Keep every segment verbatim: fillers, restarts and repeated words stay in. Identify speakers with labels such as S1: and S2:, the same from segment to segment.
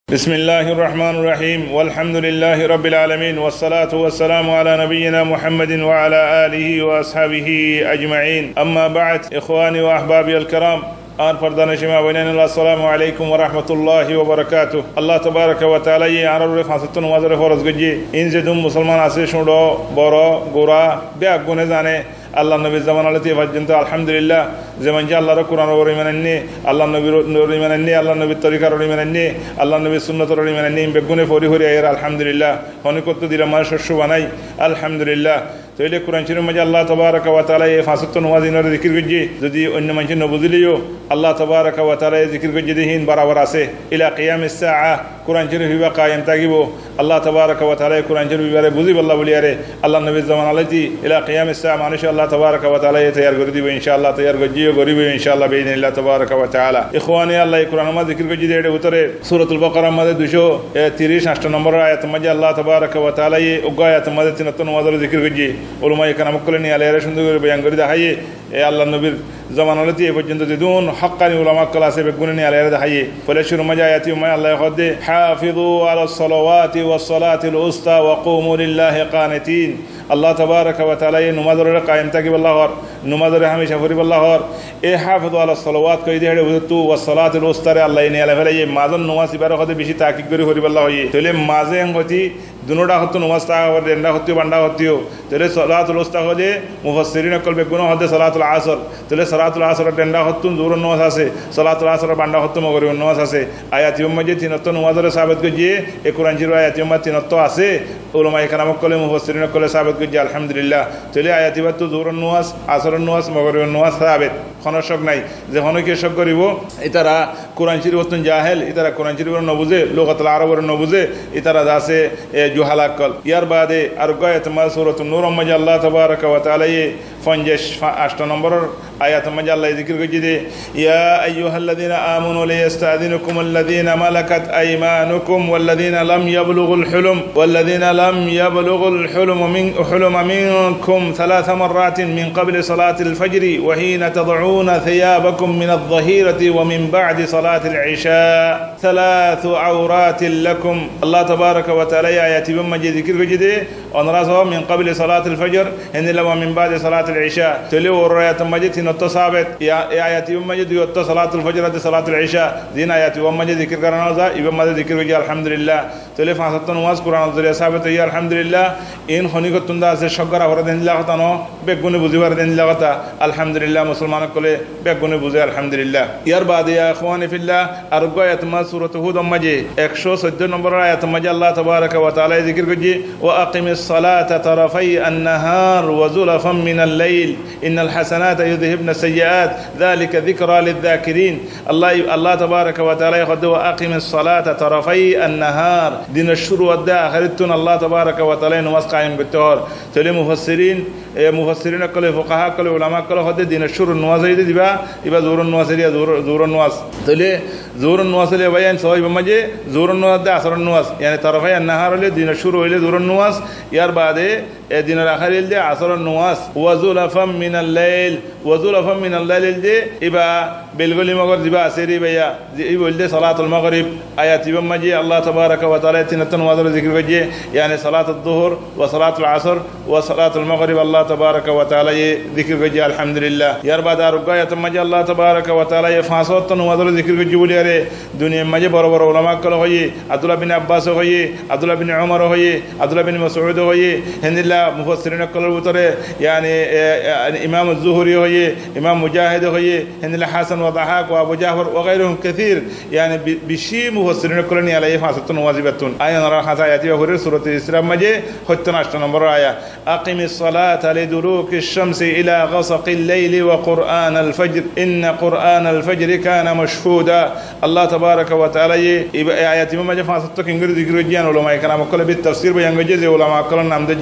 S1: بسم الله الرحمن الرحيم والحمد لله رب العالمين والصلاة والسلام على نبينا محمد وعلى آله وأصحابه أجمعين أما بعد إخواني وأحبابي الكرام آن فردان شما بيننا الله السلام عليكم ورحمة الله وبركاته الله تبارك وتعالى يعرف حسنتون وزر فرز جي إن زدوم مسلمان عسيشون دو برا غورا بيأقون زاني الله النبي زمان التي فجنت الحمد لله زمان جاء الله القرآن وري منني الله النبي وري منني الله النبي الطريقة وري منني الله النبي السنة وري منني بيقون فوري هوري أير الحمد لله هوني كنت دير ما شو بناي الحمد لله تقول القرآن شريف مجا الله تبارك وتعالى فاسطون وازين ذكر جي ذي أن من شنو بذليو الله تبارك وتعالى ذكر جي دهين برا وراسه إلى قيام الساعة قرآن شريف يبقى قائم تجيبه الله تبارك وتعالى قرآن شريف يبقى بوزي بالله ولياره الله النبي زمان التي إلى قيام الساعة ما شاء الله تبارك وتعالى تيار قريب إن شاء الله تيار جيو قريب إن شاء الله بإذن الله تبارك وتعالى إخواني الله القرآن ما ذكر جي ده وتره سورة البقرة ما دوشو تيريش نشط نمبر آية مجا الله تبارك وتعالى أقاية ما تنتون وذر ذكر جي علماء كنا مكلني على رشون دور بيان قريدا هاي الله النبي زمان التي فجند زدون حقا علماء كلا سبقونني على رده هاي فلشر مجا ياتي ما الله يخد حافظوا على الصلوات والصلاة الوسطى وقوموا لله قانتين الله تبارك وتعالى نماذر قائم تجيب الله غار نماذر هميشه فريب الله غار إيه حافظوا على الصلوات كيده هدو والصلاة الوسطى الله يني على فلي مازن نماز بارو خد بيشي تحقيق غري فريب الله هي تلي مازن غتي দুনোটা হতো নমাজ তা আর রেন্ডা হতো বান্ডা হতিও তাহলে সালাতুল উস্তা হলে মুফাসসিরিন কল বেগুনো হতে সালাতুল আসর তাহলে সালাতুল আসর রেন্ডা হতো জোর নমাজ আছে সালাতুল আসর বান্ডা হতো মগরি নমাজ আছে আয়াতি উম্মাজে তিনত্ব নমাজের সাবিত গজিয়ে এ কোরআন জিরো আয়াতি উম্মা তিনত্ব আছে উলামা ইকরাম কল মুফাসসিরিন কল সাবিত গজিয়ে আলহামদুলিল্লাহ তাহলে আয়াতি বাত জোর নমাজ আসর নমাজ মগরি নমাজ সাবিত কোনো শক নাই যে হনো কি শক করিব ইতারা কোরআন শরীফ অতন জাহেল ইতারা কোরআন শরীফ নবুজে লুগাতুল আরবের নবুজে ইতারা দাসে جهلا كل يار بعد أرجعت ما سورة النور مجا الله تبارك وتعالى فنجش فأشت نمبر آيات مجا الله ذكر جدي يا أيها الذين آمنوا ليستأذنكم الذين ملكت أيمانكم والذين لم يبلغوا الحلم والذين لم يبلغوا الحلم من حلم منكم ثلاث مرات من قبل صلاة الفجر وحين تضعون ثيابكم من الظهيرة ومن بعد صلاة العشاء ثلاث عورات لكم الله تبارك وتعالى آيات بما ذكر جدي ونراسه من قبل صلاة الفجر إن لما من بعد صلاة العشاء تلو الرأيات مجد نتصابت يا آيات بما جد يوت صلاة الفجر صلاة العشاء دين آيات بما ذكر كرنا ذا بما ذكر جدي الحمد لله تلف حسن نواز قرآن الذي ثابت يا الحمد لله إن خنيك تندا سے شکر اور دین اللہ تانو بگون بوزیور دین لغتا الحمد لله مسلمان کله بگون بوزی الحمد لله یار بعد یا اخوانی فی الله ارغایت ما سورۃ هود مجه ایک سو چودہ نمبر آیت مجه الله تبارک و تعالی ذکر کجی واقم الصلاة طرفي النهار وزلفا من الليل ان الحسنات يذهبن السيئات ذلك ذكرى للذاكرين الله الله تبارك وتعالى خد واقم الصلاة طرفي النهار دين الشروع والآخرتون الله تبارك وتعالى نماز قائم بالتهار تلي مفسرين مفسرين كل فقهاء كل علماء كل خد دين الشروع النواز يدي دبا يبقى زور النواز يدي زور زور النواز تلي زور النواز اللي بيان سوي بمجه زور النواز ده أثر النواز يعني طرفي النهار اللي دين الشروع اللي زور النواز يار بعده دين الآخر اللي عصر النواز وزلفا من الليل وزلفا من الليل اللي يبقى بالقول مغرب دبا سيري بيا يقول ده صلاة المغرب آيات بمجه الله تبارك وتعالى تنتن وذر ذكر بجه يعني صلاة الظهر وصلاة العصر وصلاة المغرب الله تبارك وتعالى ذكر بجه الحمد لله يار بعد رقاية مجه الله تبارك وتعالى فاصوت وذر ذكر بجه وليره دنيا مجه بربر علماء كله هي عبد الله بن عباس هي عبد الله بن عمر هي عبد الله بن مسعود هي هند الله مفسرين كله بتره يعني إمام الزهري هي إمام مجاهد هي هند الله حسن وضحاك وأبو جعفر وغيرهم كثير يعني بشي مفسرين كلني عليه فاصوت واجبتون آية نرى خزاياتي وفرر سورة الإسلام مجه حتناشت نمبر آية أقم الصلاة لدلوك الشمس إلى غسق الليل وقرآن الفجر إن قرآن الفجر كان مشهودا الله تبارك وتعالى آيات مما جاء فاصوت كإنجر ذكر جيان علماء كلام كله بالتفسير بيانجز علماء كلام نام دجاي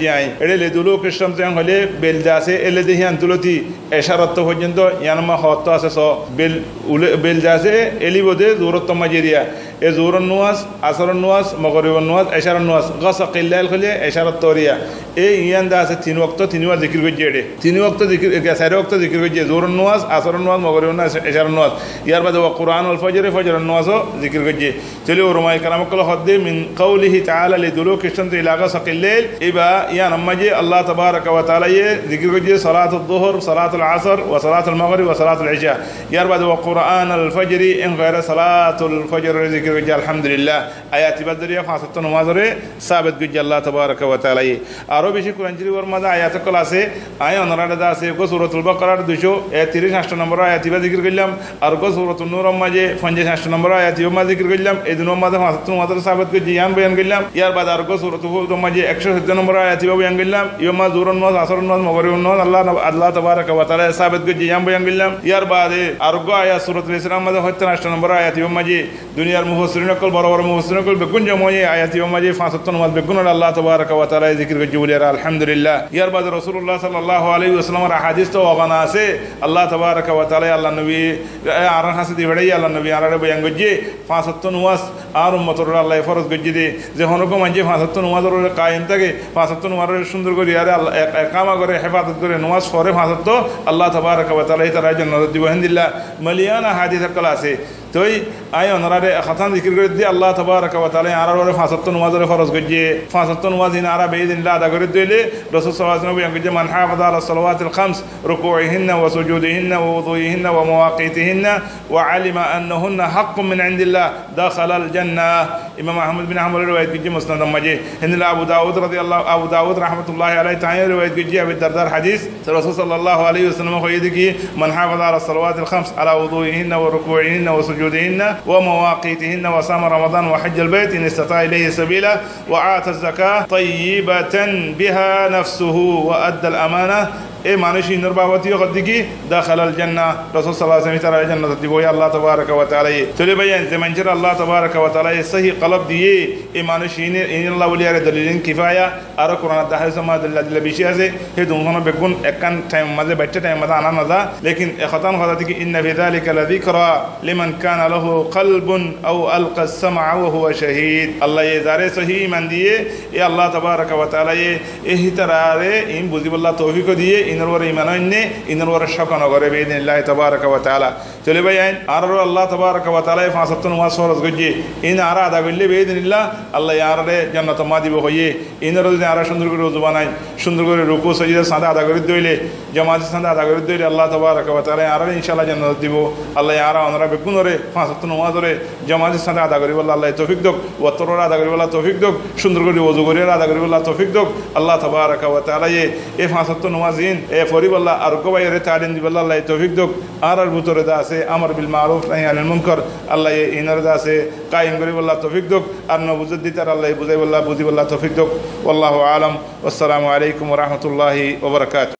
S1: এড়ে লে দুলুক ইসলাম তেন হলে বেল দাসে এলে দেহি আন্তলতি এশারত পর্যন্ত ইয়ানমা হত আছে স বেল উলে বেল দাসে এলি বদে দূরত্ব মাজিরিয়া এ জোরন নুয়াজ আসরন নুয়াজ মগরিবন নুয়াজ এশারন নুয়াজ গস কিল্লাল খলে এশারত তরিয়া এ ইয়ান দাসে তিন ওয়াক্ত তিন ওয়াক্ত জিকির করছে এড়ে তিন ওয়াক্ত জিকির চার ওয়াক্ত জিকির করছে জোরন নুয়াজ আসরন নুয়াজ মগরিবন নুয়াজ এশারন নুয়াজ ইয়ার বাদে ওয়া কুরআন আল ফজর ফজরন নুয়াজও জিকির করছে চলে ওরমাই কারামকল হদ্দে মিন কওলিহি তাআলা লিদুলুক ইশামতি ইলা গস কিল্লাল ইবা ইয়ান আম্মাজি আল্লাহ তাবারাক ওয়া তাআলা য়ে জিকির করছে সালাতুল যুহর সালাতুল আসর ওয়া সালাতুল মাগরিব ওয়া সালাতুল ইশা ইয়ার বাদে ওয়া কুরআন আল ফজর ইন গায়রা সালাতুল ফজর জিকির করছে আলহামদুলিল্লাহ আয়াতি বাদরিয়া ফাসাত নামাজরে সাবিত করছে আল্লাহ তাবারাক ওয়া তাআলা য়ে আরো বেশি কোরআন শরীফের মধ্যে আয়াত কল আছে আয় অনরাদা আছে গো সূরাতুল বাকারার দুইশো তিরিশ নম্বর আয়াতি বা জিকির করলাম আর গো সূরাতুন নূর মাঝে পঞ্চাশ নম্বর আয়াতি মা জিকির করলাম এই দুনোর মধ্যে ফাসাত নামাজরে সাবিত করছে ইয়ান বয়ান করলাম ইয়ার বাদ আর গো সূরাতুল হুদ মাঝে একশো চোদ্দ নম্বর আয়াতি বয়ান করলাম ইয়মা জুরুন নামাজ আসরুন নামাজ মাগরিবুন নামাজ আল্লাহ আল্লাহ তাবারাক ওয়া তাআলা সাবিত করছে ইয়ান বয়ান করলাম ইয়ার বাদে আর গো আয়াত সূরাতুল ইসরা মাঝে সত্তর নম্বর আয়াতি মাঝে দুনিয়ার মুফাসসিরিন কল বড় বড় মুফাসসিরিন কল বেগুন জময়ে আয়াতি মাঝে ফাসাত নামাজ বেগুন আল্লাহ তাবারাক ওয়া তাআলা জিকির করছে বলে আলহামদুলিল্লাহ ইয়ার বাদে রাসূলুল্লাহ সাল্লাল্লাহু আলাইহি ওয়াসাল্লামের হাদিস তো ওখানে আছে আল্লাহ তাবারাক ওয়া তাআলা আল্লাহ নবী আর হাসি দিবেই আল্লাহ নবী আর বয়ান করছে ফাসাত নামাজ আর উম্মতর আল্লাহ ফরজ করছে দে যে হনকো মাঝে ফাসাত নামাজের কায়েম থাকে ফাসাত নামাজের সুন্দর করে আর আল্লাহ একামা করে হেফাজত করে নামাজ পড়ে ফাসাত আল্লাহ তাবারাক ওয়া তাআলা তার জান্নাত দিব আলহামদুলিল্লাহ মালিয়ানা হাদিস কল আছে তোই আয় অনরারে খাতান জিকির করে দিয়ে আল্লাহ তাবারাক ওয়া তাআলা আর ওরে ফাসাত নামাজের ফরজ করছে ফাসাত নামাজ ইন আরা বেইদিনল্লাহ আদা করে দিলে রাসূল সাল্লাল্লাহু আলাইহি ওয়াসাল্লাম বলেন মান হাফাযা আলা সালাওয়াতিল খামস রুকুইহিন্না ওয়া সুজুদিহিন্না ওয়া wudu'ihinna ওয়া মাওয়াকিতিহিন্না ওয়া আলিমা আন্নাহুন্না হাক্কুম মিন ইনদিল্লাহ দাখালাল জান্নাহ ইমাম আহমদ বিন হাম্বল riwayat করছে মুসনাদ মাঝে হিন্দিল আবু দাউদ রাদিয়াল্লাহু আবু দাউদ রাহমাতুল্লাহি আলাইহি তাআলা riwayat করছে আবু দারদার হাদিস রাসূল সাল্লাল্লাহু আলাইহি ওয়াসাল্লাম কইয়ে কি মান হাফাযা আলা সালাওয়াতিল খামস আলা wudu'ihinna ওয়া রুকুইহিন্না ওয়া সুজুদিহিন্না ومواقيتهن وصام رمضان وحج البيت إن استطاع إليه سبيلا وآتى الزكاة طيبة بها نفسه وأدى الأمانة এ মানুষ ইন্দর বাবতীয় কদ্দিকি দাখালাল জান্নাহ রাসূল সাল্লাল্লাহু আলাইহি ওয়া সাল্লাম তারা জান্নাত দিব ইয়া আল্লাহ তাবারাক ওয়া তাআলা চলে ভাইয়ান যে মানুষের আল্লাহ তাবারাক ওয়া তাআলা সহি কলব দিয়ে এই মানুষ ইনে ইনাল্লাহ ওলিয়ার দলিলিন কিফায়া আর কোরআন দাহাই সমাদ আল্লাহ বেশি আছে হে দুনখানা বেগুন একখান টাইম মাঝে বাইটা টাইম মাঝে আনা না লেকিন এখতান কথা থেকে ইন্না ফি যালিকা লাযিকরা লিমান কানা লাহু কলবুন আও আলকা আস-সামআ ওয়া হুয়া শাহীদ আল্লাহ এ জারে সহি ঈমান দিয়ে এ আল্লাহ তাবারাক ওয়া তাআলা এ হিতারারে ইন বুঝিবাল্লাহ তৌফিক দিয়ে ইনর ইমান অন্যে ইনর শকন করে বিইذنিল্লাহ তাবারাক ওয়া তাআলা চলে ভাই আইন আর আল্লাহ তাবারাক ওয়া তাআলা ফাসাত নামাজ ফরজ গজি ইন আর আদা করলে বিইذنিল্লাহ আল্লাহ ইয়ারে জান্নাত মা দিব হইয়ে ইনর যদি আর সুন্দর করে ওযু বানাই সুন্দর করে রুকু সাজদা সাদা আদা করে দিলে জামাত সাদা আদা করে দিলে আল্লাহ তাবারাক ওয়া তাআলা আর ইনশাআল্লাহ জান্নাত দিব আল্লাহ আর আমরা বেগুনরে ফাসাত নামাজরে জামাত সাদা আদা করি বল আল্লাহ তৌফিক দাও ওয়াতর আদা করি বল তৌফিক দাও সুন্দর করে ওযু করে আদা করি বল তৌফিক দাও আল্লাহ তাবারাক ওয়া তাআলা এ ফাসাত নামাজিন এ ফরিবাল্লাহ আর কোবাইরে তালিম দিবাল্লাহ আল্লাহ তৌফিক দাও আর আর ভিতরে দা আছে আমর বিল মারুফ নাহি আনিল মুনকার আল্লাহ ইনার দা আছে কায়েম করি বল্লাহ তৌফিক দাও আর ন বুঝত দিতার আল্লাহ বুঝাই বল্লাহ বুঝি বল্লাহ তৌফিক দাও আল্লাহু আলাম আসসালামু আলাইকুম ওয়া রাহমাতুল্লাহি ওয়া বারাকাতুহু।